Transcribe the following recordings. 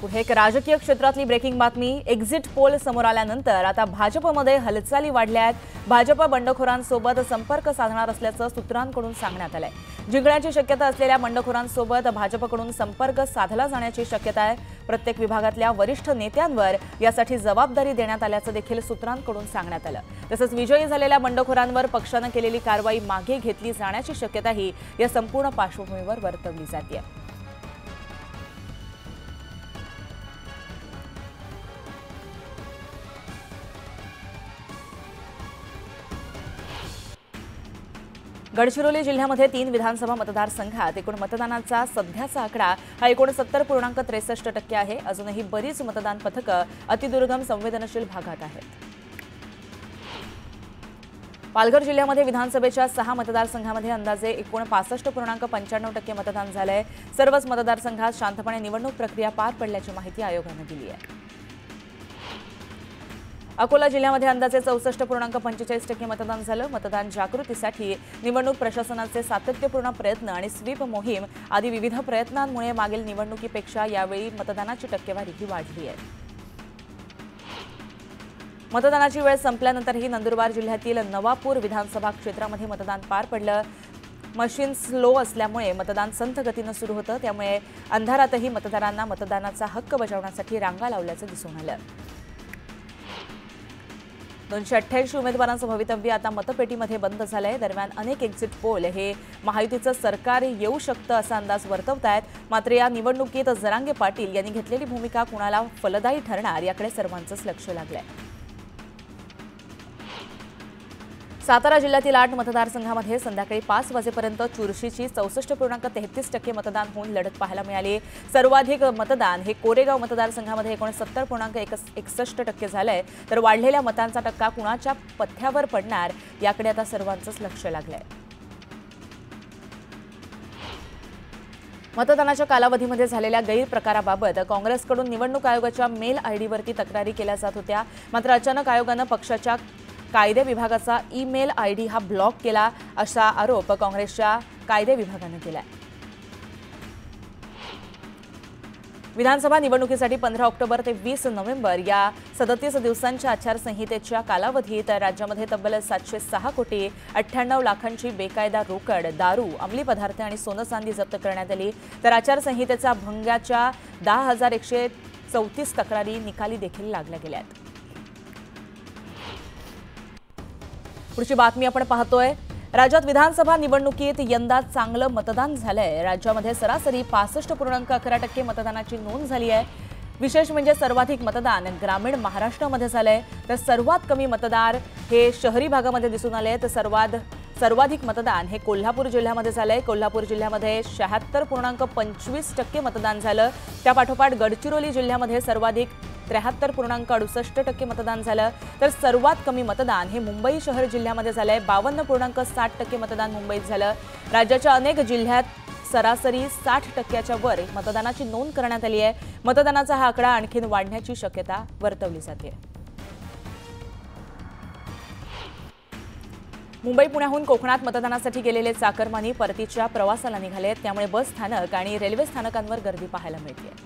पुढे एक राजकीय क्षेत्रातली ब्रेकिंग बातमी। एक्झिट पोल समोर आल्यानंतर आता भाजपमध्ये हालचाली वाढल्या आहेत। भाजप बंडखोरांसोबत संपर्क साधणार असल्याचं सूत्रांकडून सांगण्यात आलंय। जिंकण्याची शक्यता असलेल्या बंडखोरांसोबत भाजपकडून संपर्क साधला जाण्याची शक्यता आहे। प्रत्येक विभागातल्या वरिष्ठ नेत्यांवर यासाठी जबाबदारी देण्यात आल्याचं देखील सूत्रांकडून सांगण्यात आलं। तसंच विजयी झालेल्या बंडखोरांवर पक्षानं केलेली कारवाई मागे घेतली जाण्याची शक्यताही या संपूर्ण पार्श्वभूमीवर वर्तवली जाते। गडचिरोली जिल्ह्यामध्ये 3 विधानसभा मतदारसंघात एकूण मतदानाचा सध्याचा आकडा हा 69.63% आहे। अजूनही बरीच मतदान पथकं अतिदुर्गम संवेदनशील भागात आहेत। पालघर जिल्ह्यामध्ये विधानसभेच्या 6 मतदारसंघांमध्ये अंदाजे 65.95% मतदान झालंय। सर्वच मतदारसंघात शांतपणे निवडणूक प्रक्रिया पार पडल्याची माहिती आयोगानं दिली आहे। अकोला जिल्ह्यामध्ये अंदाजे 64.45% मतदान झालं। मतदान जागृतीसाठी निवडणूक प्रशासनाचे सातत्यपूर्ण प्रयत्न आणि स्वीप मोहीम आदी विविध प्रयत्नांमुळे मागील निवडणुकीपेक्षा यावेळी मतदानाची टक्केवारी ही वाढली आहे। मतदानाची वेळ संपल्यानंतरही नंदुरबार जिल्ह्यातील नवापूर विधानसभा क्षेत्रामध्ये मतदान पार पडलं। मशीन स्लो असल्यामुळे मतदान संथ गतीनं सुरू होतं, त्यामुळे अंधारातही मतदारांना मतदानाचा हक्क बजावण्यासाठी रांगा लावल्याचं दिसून आलं। 288 उमेदवारांचं भवितव्य आता मतपेटीमध्ये बंद झालंय। दरम्यान अनेक एक्झिट पोल हे महायुतीचं सरकार येऊ शकतं असा अंदाज वर्तवतायत। मात्र या निवडणुकीत जरांगे पाटील यांनी घेतलेली भूमिका कुणाला फलदायी ठरणार याकडे सर्वांचंच लक्ष लागलंय। सातारा जिल्ह्यातील 8 मतदारसंघांमध्ये संध्याकाळी 5 वाजेपर्यंत चुरशीची 64.33% मतदान होऊन लढत पाहायला मिळाली। सर्वाधिक मतदान हे कोरेगाव मतदारसंघामध्ये 69.61% झालंय, तर वाढलेल्या मतांचा टक्का कुणाच्या पथ्यावर पडणार याकडे आता सर्वांचंच लक्ष लागलंय। मतदानाच्या कालावधीमध्ये झालेल्या गैरप्रकाराबाबत काँग्रेसकडून निवडणूक आयोगाच्या मेल आयडीवरती तक्रारी केल्या जात होत्या। मात्र अचानक आयोगानं पक्षाच्या कायदे विभागाचा ईमेल आयडी हा ब्लॉक केला असा आरोप काँग्रेसच्या कायदे विभागाने केलाय। विधानसभा निवडणुकीसाठी 15 ऑक्टोबर ते 20 नोव्हेंबर या 37 दिवसांच्या आचारसंहितेच्या कालावधीत राज्यामध्ये तब्बल 706.98 लाखांची बेकायदा रोकड, दारू, अंमली पदार्थ आणि सोनं चांदी जप्त करण्यात आली। तर आचारसंहितेचा भंगाच्या 10,134 तक्रारी निकाली देखील लागल्या गेल्यात। पुढची बातमी आपण पाहतोय। राज्यात विधानसभा निवडणुकीत यंदा चांगलं मतदान झालंय। राज्यामध्ये सरासरी 65.11% मतदानाची नोंद झाली आहे। विशेष म्हणजे सर्वाधिक मतदान ग्रामीण महाराष्ट्रामध्ये झालंय, तर सर्वात कमी मतदार हे शहरी भागामध्ये दिसून आले। तर सर्वाधिक मतदान हे कोल्हापूर जिल्ह्यामध्ये झालंय। कोल्हापूर जिल्ह्यामध्ये 76.25% मतदान झालं। त्यापाठोपाठ गडचिरोली जिल्ह्यामध्ये सर्वाधिक 73.68% मतदान झालं। तर सर्वात कमी मतदान हे मुंबई शहर जिल्ह्यामध्ये झालंय। 52.60% मतदान मुंबईत झालं। राज्याच्या अनेक जिल्ह्यात सरासरी 60%च्या वर मतदानाची नोंद करण्यात आली आहे। मतदानाचा हा आकडा आणखीन वाढण्याची शक्यता वर्तवली जाते। मुंबई पुण्याहून कोकणात मतदानासाठी गेलेले चाकरमानी परतीच्या प्रवासाला निघालेत, त्यामुळे बस स्थानक आणि रेल्वे स्थानकांवर गर्दी पाहायला मिळते।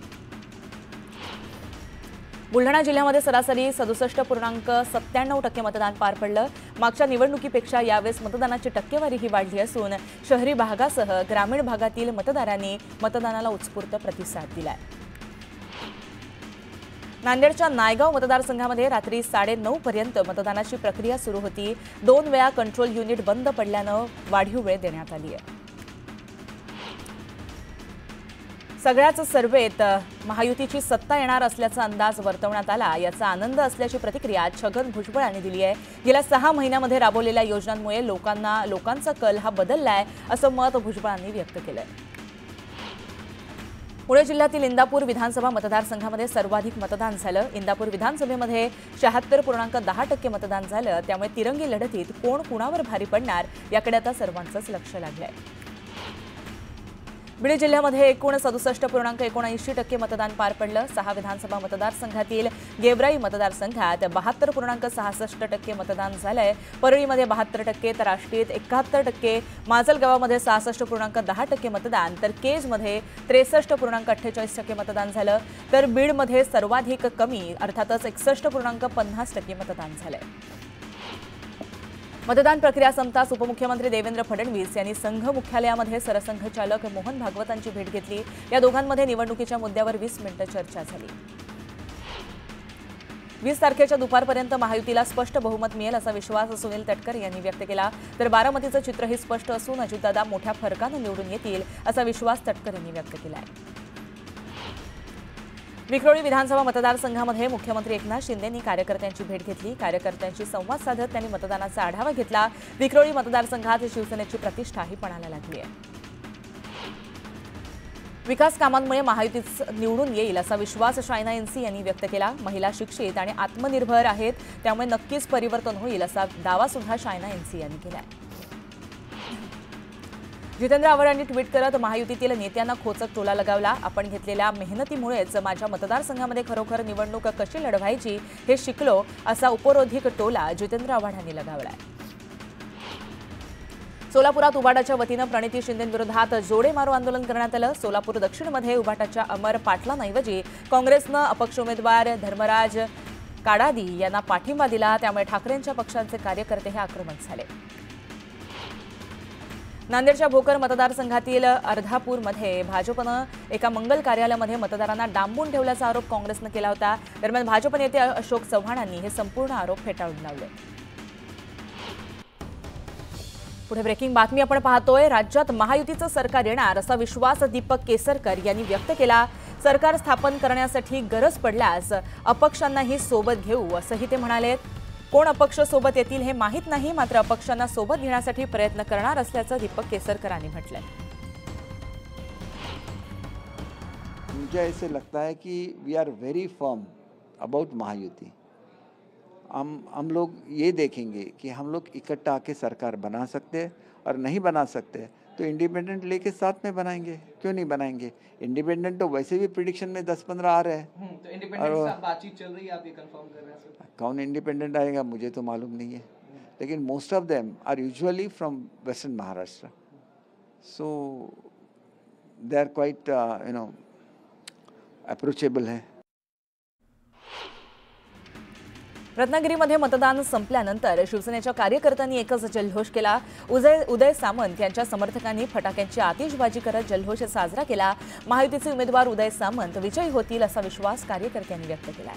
बुलढाणा जिल्ह्यामध्ये सरासरी 67.97% मतदान पार पडलं। मागच्या निवडणुकीपेक्षा यावेळेस मतदानाची टक्केवारी ही वाढली असून शहरी भागासह ग्रामीण भागातील मतदारांनी मतदानाला उत्स्फूर्त प्रतिसाद दिलाय। नांदेडच्या नायगाव मतदारसंघामध्ये रात्री 9:30 पर्यंत मतदानाची प्रक्रिया सुरू होती। 2 वेळा कंट्रोल युनिट बंद पडल्यानं वाढीव वेळ देण्यात आली आहे। सगळ्याच सर्वेत महायुतीची सत्ता येणार असल्याचा अंदाज वर्तवण्यात आला। याचा आनंद असल्याची प्रतिक्रिया छगन भुजबळ यांनी दिली आहे। गेल्या 6 महिन्यांमध्ये राबवलेल्या योजनांमुळे लोकांचा कल हा बदललाय असं मत भुजबळांनी व्यक्त केलंय। पुणे जिल्ह्यातील इंदापूर विधानसभा मतदारसंघामध्ये सर्वाधिक मतदान झालं। इंदापूर विधानसभेमध्ये 76.10% मतदान झालं, त्यामुळे तिरंगी लढतीत कोण कुणावर भारी पडणार याकडे आता सर्वांचंच लक्ष लागलंय। बीड जिल्ह्यामध्ये एकूण 67.79% मतदान पार पडलं। 6 विधानसभा मतदारसंघातील गेवराई मतदारसंघात 72.66% मतदान झालंय। परळीमध्ये 72%, तर आष्टीत 71%, माजलगावामध्ये 66.10% मतदान, तर केजमध्ये 63.48% मतदान झालं। तर बीडमध्ये सर्वाधिक कमी अर्थातच 61.50% मतदान झालंय। मतदान प्रक्रिया संपताच उपमुख्यमंत्री देवेंद्र फडणवीस यांनी संघ मुख्यालयामध्ये सरसंघचालक मोहन भागवतांची भेट घेतली। या दोघांमध्ये निवडणुकीच्या मुद्द्यावर 20 मिनिटं चर्चा झाली। 20 तारखेच्या दुपारपर्यंत महायुतीला स्पष्ट बहुमत मिळेल असा विश्वास सुनील तटकरे यांनी व्यक्त केला। तर बारामतीचं चित्रही स्पष्ट असून अजितदादा मोठ्या फरकाने निवडून येतील असा विश्वास तटकरेंनी व्यक्त केला आहे। विक्रोळी विधानसभा मतदारसंघामध्ये मुख्यमंत्री एकनाथ शिंदेंनी कार्यकर्त्यांची भेट घेतली। कार्यकर्त्यांशी संवाद साधत त्यांनी मतदानाचा आढावा घेतला। विक्रोळी मतदारसंघात शिवसेनेची प्रतिष्ठाही पणाला लागली आहे। विकास कामांमुळे महायुतीच निवडून येईल असा विश्वास शायना एनसी यांनी व्यक्त केला। महिला शिक्षित आणि आत्मनिर्भर आहेत, त्यामुळे नक्कीच परिवर्तन होईल असा दावा सुद्धा शायना एनसी यांनी केला। जितेंद्र आव्हाड यांनी ट्विट करत महायुतीतील नेत्यांना खोचक टोला लगावला। आपण घेतलेल्या मेहनतीमुळेच माझ्या मतदारसंघामध्ये खरोखर निवडणूक कशी लढवायची हे शिकलो असा उपरोधिक टोला जितेंद्र आव्हाड यांनी लगावलाय। सोलापुरात उबाटाच्या वतीनं प्रणिती शिंदेंविरोधात जोडे मारो आंदोलन करण्यात आलं। सोलापूर दक्षिणमध्ये उबाटाच्या अमर पाटलांऐवजी काँग्रेसनं अपक्ष उमेदवार धर्मराज काडादी यांना पाठिंबा दिला, त्यामुळे ठाकरेंच्या पक्षांचे कार्यकर्ते हे आक्रमक झाले। नांदेडच्या भोकर मतदारसंघातील अर्धापूरमध्ये भाजपनं एका मंगल कार्यालयामध्ये मतदारांना डांबून ठेवल्याचा आरोप काँग्रेसनं केला होता। दरम्यान भाजप नेते अशोक चव्हाणांनी हे संपूर्ण आरोप फेटाळून लावले। पुढे ब्रेकिंग बातमी आपण पाहतोय। राज्यात महायुतीचं सरकार येणार असा विश्वास दीपक केसरकर यांनी व्यक्त केला। सरकार स्थापन करण्यासाठी गरज पडल्यास अपक्षांनाही सोबत घेऊ असंही ते म्हणाले। कोण अपक्ष सोबत येतील हे माहीत नाही, मात्र अपक्षांना सोबत घेण्यासाठी प्रयत्न करणार असल्याचं दीपक केसरकरांनी म्हटलंय। मुझे ऐसे लगता है कि we are very firm about Mahayuti. हम लोग ये देखेंगे कि हम लोग इकट्ठा आके सरकार बना सकते हैं, और नहीं बना सकते तो इंडिपेंडेंट लेके साथ में बनाएंगे। क्यों नहीं बनाएंगे? इंडिपेंडेंट तो वैसे भी प्रिडिक्शन में 10-15 आ रहे हैं। तो इंडिपेंडेंट के साथ बातचीत चल रही है, आप ये कंफर्म कर रहे हैं सर? कौन इंडिपेंडेंट आएगा मुझे तो मालूम नहीं है, लेकिन most of them are usually from western Maharashtra, so they are quite approachable है। रत्नागिरीमध्ये मतदान संपल्यानंतर शिवसेनेच्या कार्यकर्त्यांनी एकच जल्लोष केला। उदय सामंत यांच्या समर्थकांनी फटाक्यांची आतिषबाजी करत जल्लोष साजरा केला। महायुतीचे उमेदवार उदय सामंत विजयी होतील असा विश्वास कार्यकर्त्यांनी व्यक्त केला।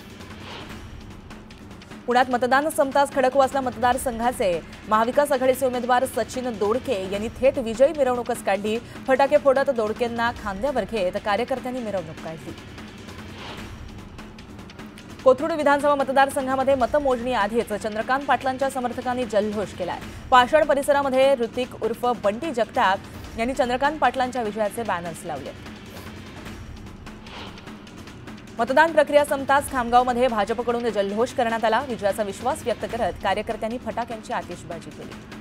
पुण्यात मतदान संपताच खडकवासला मतदारसंघाचे महाविकास आघाडीचे उमेदवार सचिन दोडके यांनी थेट विजयी मिरवणूकच काढली। फटाके फोडत दोडकेंना खांद्यावर घेत कार्यकर्त्यांनी मिरवणूक काढली। कोथरूड विधानसभा मतदारसंघामध्ये मतमोजणी आधीच चंद्रकांत पाटलांच्या समर्थकांनी जल्लोष केलाय। पाषाण परिसरामध्ये ऋतिक उर्फ बंटी जगताप यांनी चंद्रकांत पाटलांच्या विजयाचे बॅनर्स लावले। मतदान प्रक्रिया संपताच खामगावमध्ये भाजपकडून जल्लोष करण्यात आला। विजयाचा विश्वास व्यक्त करत कार्यकर्त्यांनी फटाक्यांची आतिषबाजी केली।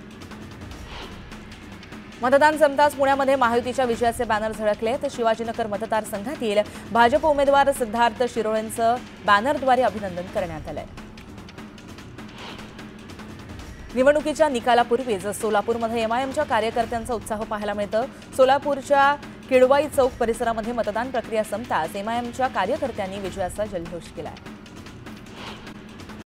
मतदान संपताच पुण्यामध्ये महायुतीच्या विजयाचे बॅनर झळकले, तर शिवाजीनगर मतदारसंघातील भाजप उमेदवार सिद्धार्थ शिरोळेंचं बॅनरद्वारे अभिनंदन करण्यात आलंय। निवडणुकीच्या निकालापूर्वीच सोलापूरमध्ये एमआयएमच्या कार्यकर्त्यांचा उत्साह पाहायला मिळतं। सोलापूरच्या किडवाई चौक परिसरामध्ये मतदान प्रक्रिया संपताच एमआयएमच्या कार्यकर्त्यांनी विजयाचा जल्लोष केला।